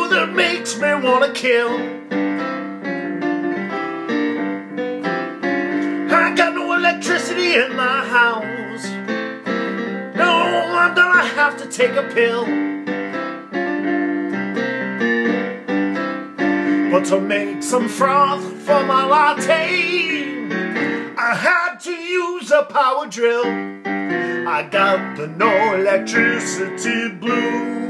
that makes me wanna kill. I got no electricity in my house. No, I'm gonna have to take a pill. But to make some froth for my latte, I had to use a power drill. I got the no electricity blues.